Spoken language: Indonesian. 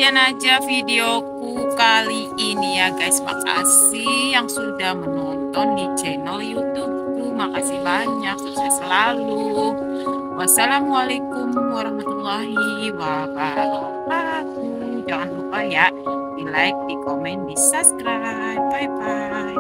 sekian aja videoku kali ini ya guys. Makasih yang sudah menonton di channel YouTubeku. Makasih banyak, sukses selalu. Wassalamualaikum warahmatullahi wabarakatuh. Jangan lupa ya, di like, di komen, di subscribe. Bye bye.